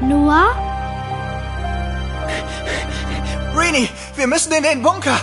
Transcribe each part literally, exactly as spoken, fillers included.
Noah? Rini, wir müssen in den Bunker!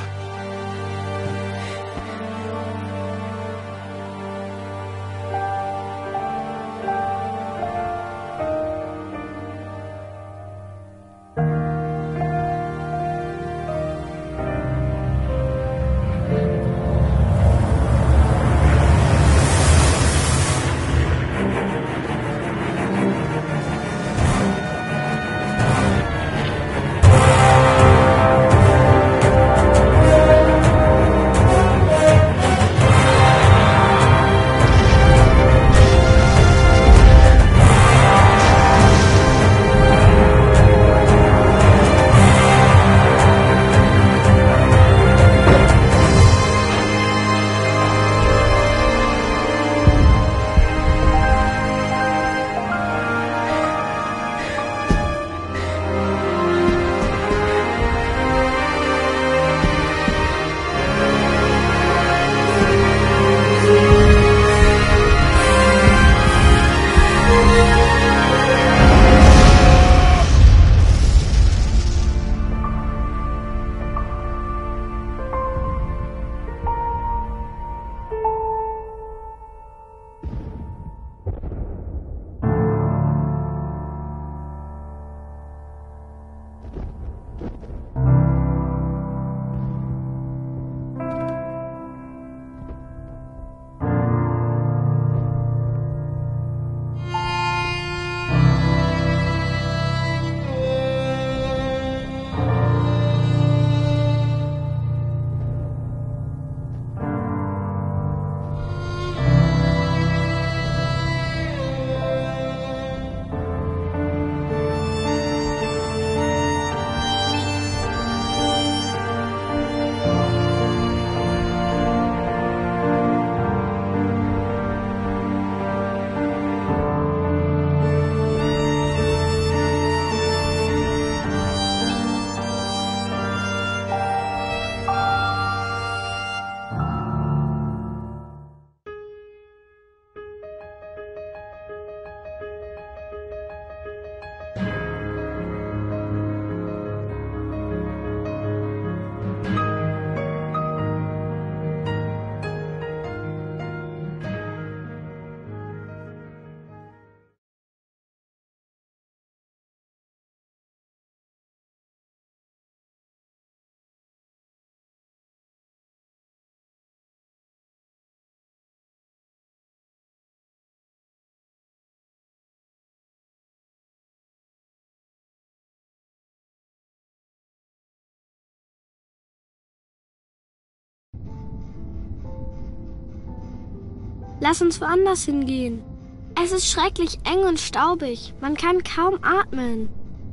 Lass uns woanders hingehen. Es ist schrecklich eng und staubig. Man kann kaum atmen.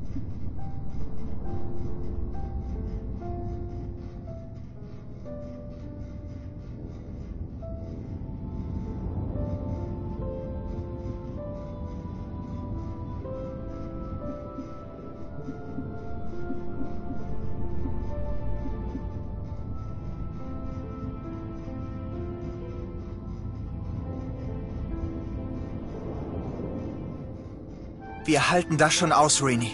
Wir halten das schon aus, Rini.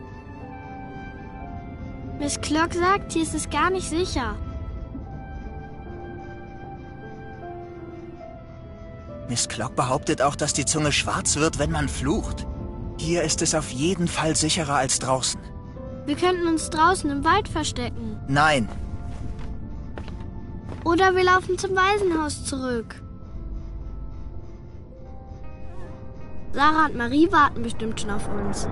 Miss Clock sagt, hier ist es gar nicht sicher. Miss Clock behauptet auch, dass die Zunge schwarz wird, wenn man flucht. Hier ist es auf jeden Fall sicherer als draußen. Wir könnten uns draußen im Wald verstecken. Nein. Oder wir laufen zum Waisenhaus zurück. Sarah und Marie warten bestimmt schon auf uns.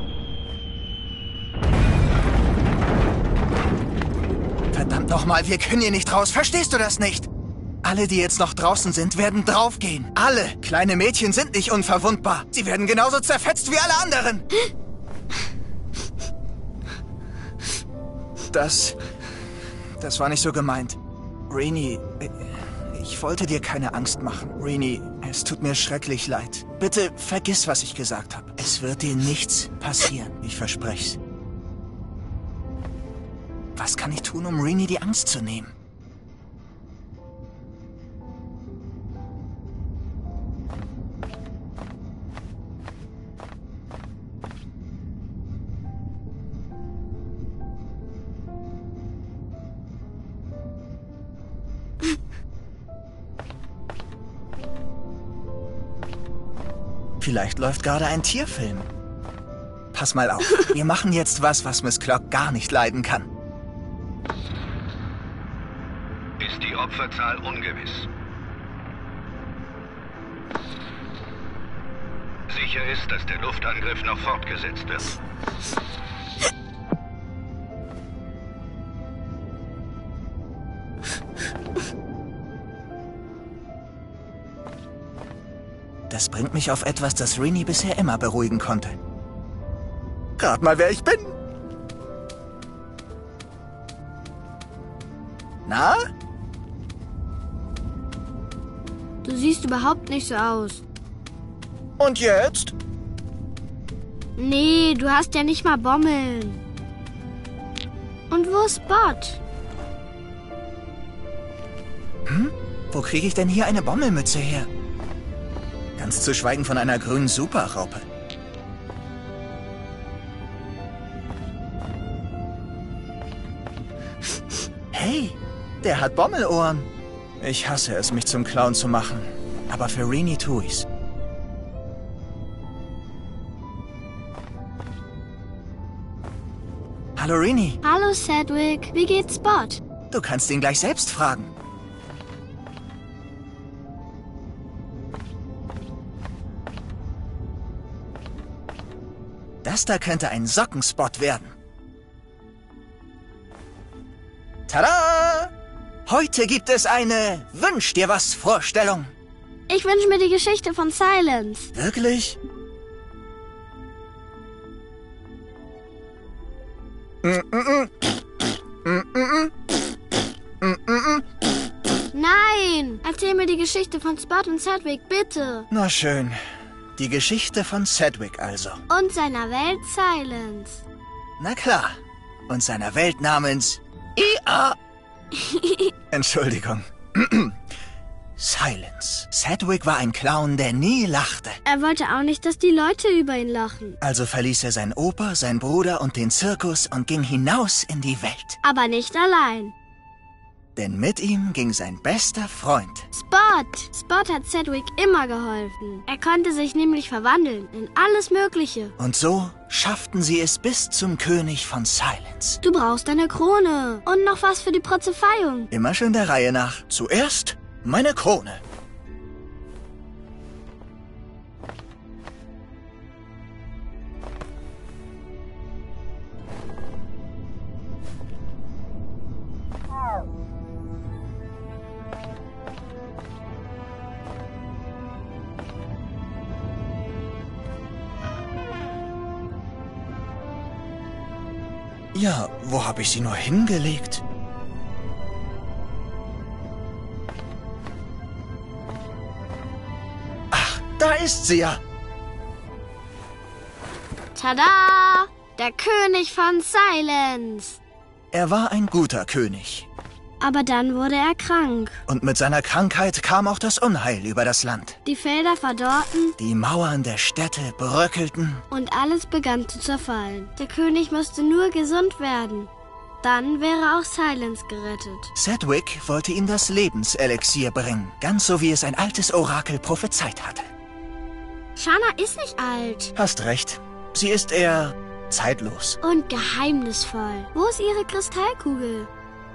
Verdammt nochmal, wir können hier nicht raus. Verstehst du das nicht? Alle, die jetzt noch draußen sind, werden draufgehen. Alle. Kleine Mädchen sind nicht unverwundbar. Sie werden genauso zerfetzt wie alle anderen. Das... Das war nicht so gemeint. Rini, ich wollte dir keine Angst machen. Rini, es tut mir schrecklich leid. Bitte vergiss, was ich gesagt habe. Es wird dir nichts passieren. Ich verspreche es. Was kann ich tun, um Rini die Angst zu nehmen? Vielleicht läuft gerade ein Tierfilm. Pass mal auf, wir machen jetzt was, was Miss Clock gar nicht leiden kann. Ist die Opferzahl ungewiss. Sicher ist, dass der Luftangriff noch fortgesetzt wird. Das bringt mich auf etwas, das Rennie bisher immer beruhigen konnte. Rat mal, wer ich bin. Na? Du siehst überhaupt nicht so aus. Und jetzt? Nee, du hast ja nicht mal Bommeln. Und wo ist Spot? Hm? Wo kriege ich denn hier eine Bommelmütze her? Ganz zu schweigen von einer grünen Superraupe. Hey, der hat Bommelohren. Ich hasse es, mich zum Clown zu machen. Aber für Rennie tu ich's. Hallo Rennie. Hallo Sedgwick, wie geht's Spot? Du kannst ihn gleich selbst fragen. Das da könnte ein Sockenspot werden. Tada! Heute gibt es eine Wünsch dir was Vorstellung. Ich wünsche mir die Geschichte von Silence. Wirklich? Nein! Erzähl mir die Geschichte von Spot und Sedgwick, bitte. Na schön. Die Geschichte von Sedgwick also. Und seiner Welt Silence. Na klar. Und seiner Welt namens I A Entschuldigung. Silence. Sedgwick war ein Clown, der nie lachte. Er wollte auch nicht, dass die Leute über ihn lachen. Also verließ er sein Opa, sein Bruder und den Zirkus und ging hinaus in die Welt. Aber nicht allein. Denn mit ihm ging sein bester Freund. Spot! Spot hat Sedgwick immer geholfen. Er konnte sich nämlich verwandeln in alles Mögliche. Und so schafften sie es bis zum König von Silence. Du brauchst eine Krone und noch was für die Prophezeiung. Immer schön der Reihe nach. Zuerst meine Krone. Ja, wo habe ich sie nur hingelegt? Ach, da ist sie ja. Tada! Der König von Silence. Er war ein guter König. Aber dann wurde er krank. Und mit seiner Krankheit kam auch das Unheil über das Land. Die Felder verdorrten Die Mauern der Städte bröckelten. und alles begann zu zerfallen. Der König musste nur gesund werden. Dann wäre auch Silence gerettet. Sedgwick wollte ihm das Lebenselixier bringen, ganz so wie es ein altes Orakel prophezeit hatte. Shana ist nicht alt. Hast recht, sie ist eher zeitlos. Und geheimnisvoll. Wo ist ihre Kristallkugel?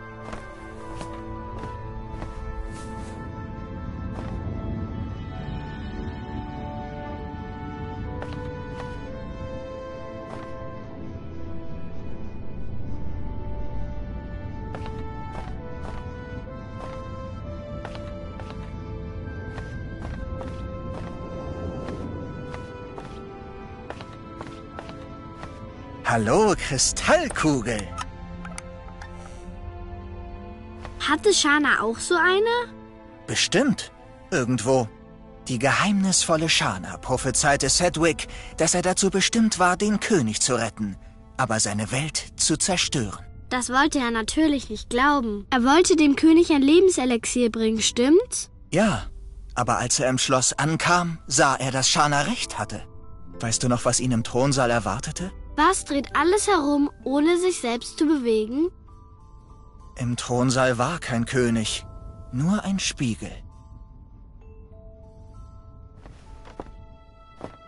Hallo, Kristallkugel. Hatte Shana auch so eine? Bestimmt. Irgendwo. Die geheimnisvolle Shana prophezeite Sedgwick, dass er dazu bestimmt war, den König zu retten, aber seine Welt zu zerstören. Das wollte er natürlich nicht glauben. Er wollte dem König ein Lebenselixier bringen, stimmt's? Ja, aber als er im Schloss ankam, sah er, dass Shana recht hatte. Weißt du noch, was ihn im Thronsaal erwartete? Was dreht alles herum, ohne sich selbst zu bewegen? Im Thronsaal war kein König, nur ein Spiegel.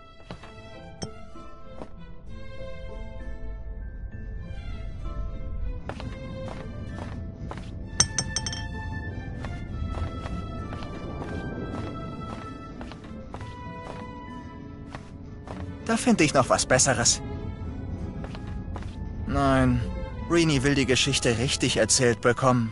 Da finde ich noch was Besseres. Nein, Rennie will die Geschichte richtig erzählt bekommen.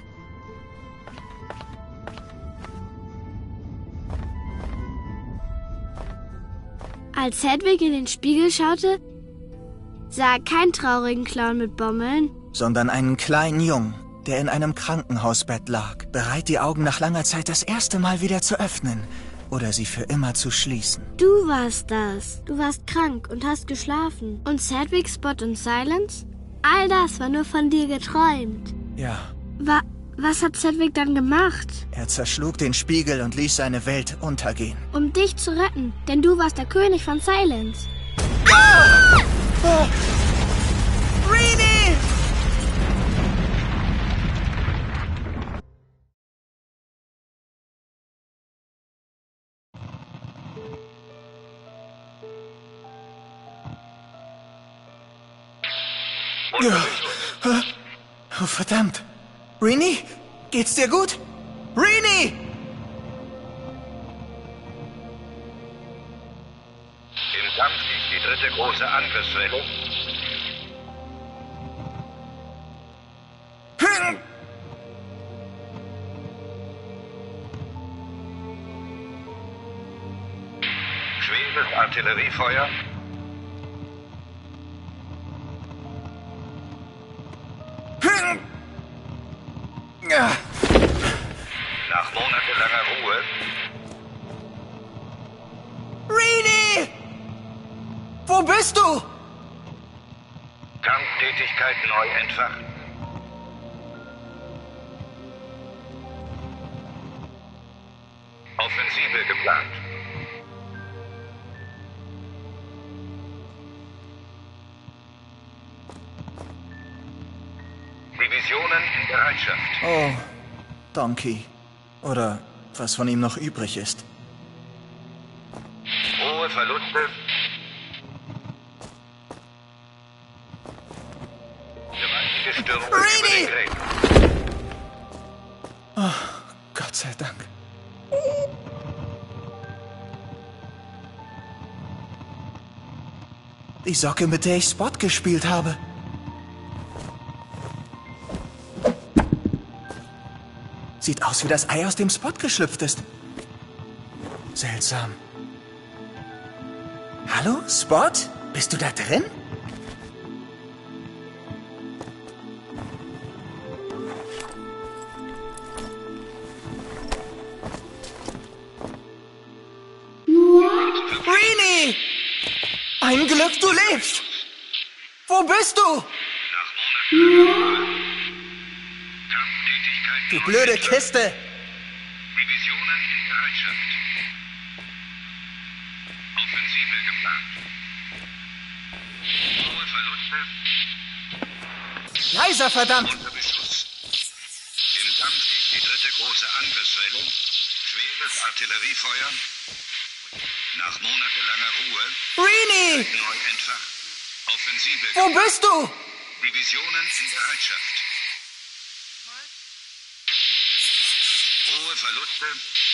Als Hedwig in den Spiegel schaute, sah er keinen traurigen Clown mit Bommeln, Sondern einen kleinen Jungen, der in einem Krankenhausbett lag, bereit, die Augen nach langer Zeit das erste Mal wieder zu öffnen oder sie für immer zu schließen. Du warst das. Du warst krank und hast geschlafen. Und Sedgwick, Spot und Silence? All das war nur von dir geträumt. Ja, Wa was hat Sedgwick dann gemacht? er zerschlug den Spiegel und ließ seine Welt untergehen. Um dich zu retten, denn du warst der König von Silence. Oh. Rennie! Ja. Oh, verdammt. Rennie? Geht's dir gut? Rennie! Im Kampf gegen die dritte große Angriffswelle Hm. schweres Artilleriefeuer Hm. Ja. nach monatelanger Ruhe Rennie! Wo bist du? Kampftätigkeit neu entfachen. Offensive geplant. Divisionen in Bereitschaft. Oh, Donkey. Oder was von ihm noch übrig ist. Hohe Verluste. Gewaltige Stürme über Rennie! den Gräben. Oh, Gott sei Dank. Die Socke, mit der ich Spot gespielt habe. Sieht aus, wie das Ei aus dem Spot geschlüpft ist. Seltsam. Hallo, Spot? Bist du da drin? Rennie! Ein Glück, du lebst! Wo bist du? Kampftätigkeit Du neu blöde entfachen. Kiste! Divisionen in Bereitschaft. Offensive geplant. Hohe Verluste Leiser, verdammt! unter Beschuss. Im Kampf gegen die dritte große Angriffswelle. Schweres Artilleriefeuer. Nach monatelanger Ruhe. Rennie! Neu entfacht. Offensive Wo geplant. bist du? Divisionen in Bereitschaft. Hohe Verluste